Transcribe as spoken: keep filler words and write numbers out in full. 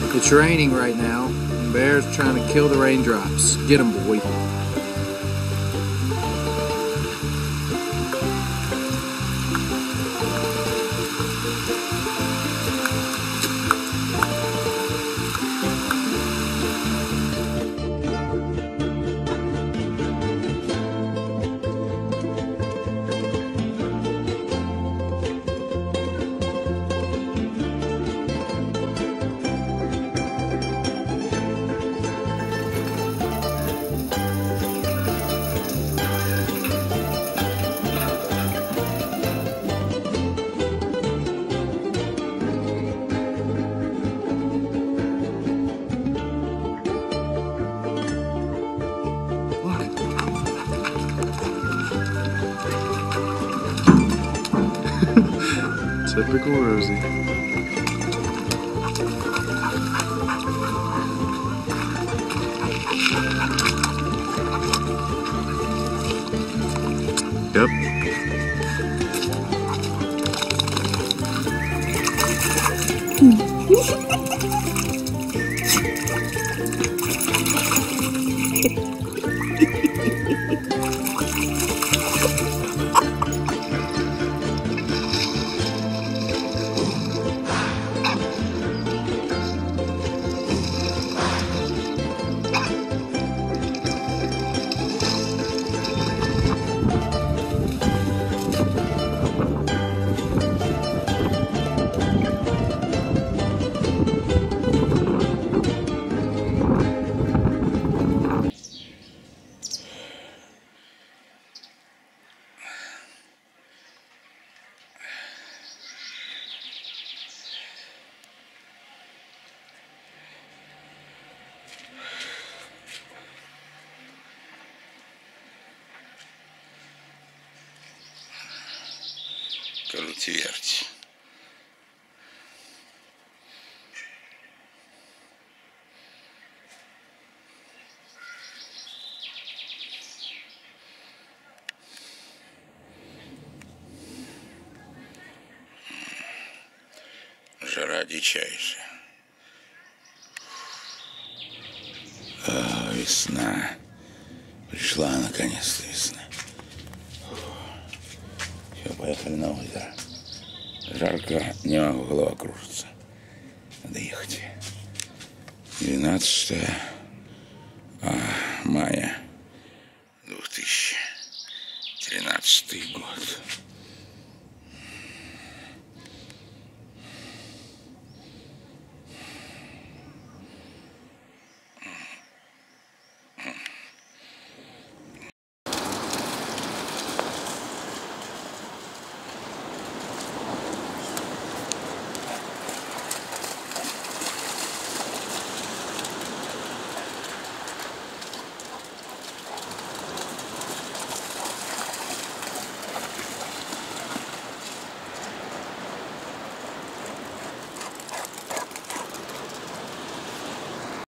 It's raining right now, and Bear's trying to kill the raindrops. Get him, boy. Typical Rosie. Yep. Крути верти. Жара дичайшая. А, весна. Пришла наконец-то весна. Все, поехали на озеро. Жарко, не могу, голова кружится. Надо ехать. двенадцатое мая две тысячи тринадцатый год.